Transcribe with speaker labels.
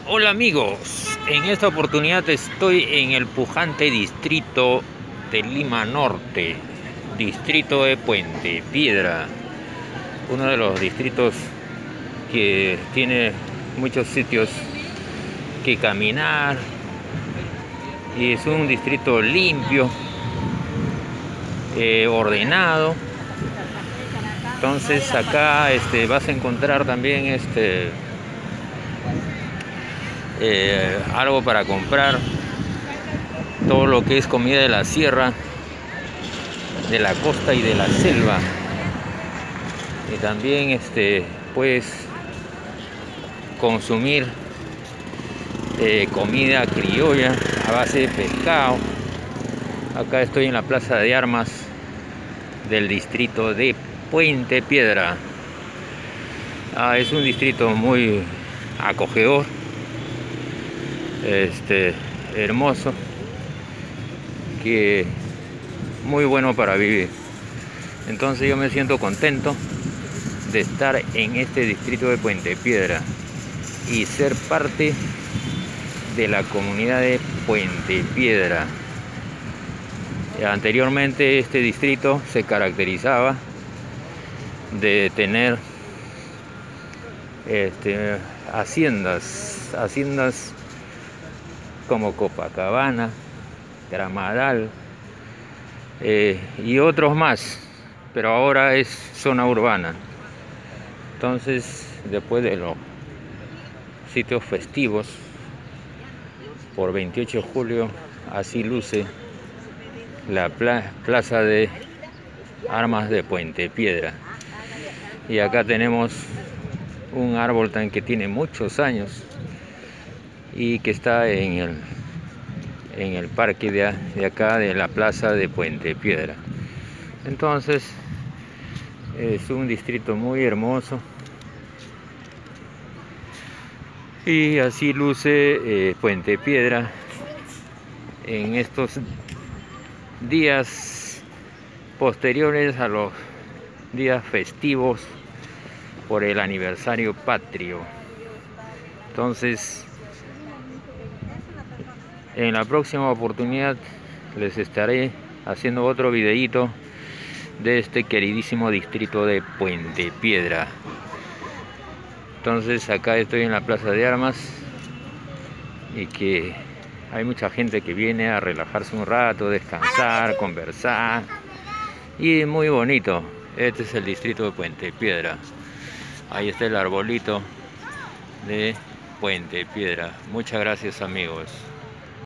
Speaker 1: Hola amigos, en esta oportunidad estoy en el pujante distrito de Lima Norte, distrito de Puente Piedra, uno de los distritos que tiene muchos sitios que caminar y es un distrito limpio, ordenado. Entonces acá vas a encontrar también algo para comprar, todo lo que es comida de la sierra, de la costa y de la selva. Y también puedes consumir comida criolla a base de pescado. Acá estoy en la plaza de armas del distrito de Puente Piedra. Es un distrito muy acogedor, hermoso, que muy bueno para vivir. Entonces yo me siento contento de estar en este distrito de Puente Piedra y ser parte de la comunidad de Puente Piedra. Anteriormente este distrito se caracterizaba de tener haciendas como Copacabana, Tramadal y otros más, pero ahora es zona urbana. Entonces, después de los sitios festivos, por 28 de julio, así luce la plaza de armas de Puente Piedra. Y acá tenemos un árbol que tiene muchos años y que está en el parque de acá de la plaza de Puente Piedra. Entonces es un distrito muy hermoso y así luce Puente Piedra en estos días posteriores a los días festivos por el aniversario patrio. Entonces, en la próxima oportunidad les estaré haciendo otro videíto de este queridísimo distrito de Puente Piedra. Entonces acá estoy en la plaza de armas y que hay mucha gente que viene a relajarse un rato, descansar, conversar, y muy bonito. Este es el distrito de Puente Piedra. Ahí está el arbolito de Puente Piedra. Muchas gracias amigos.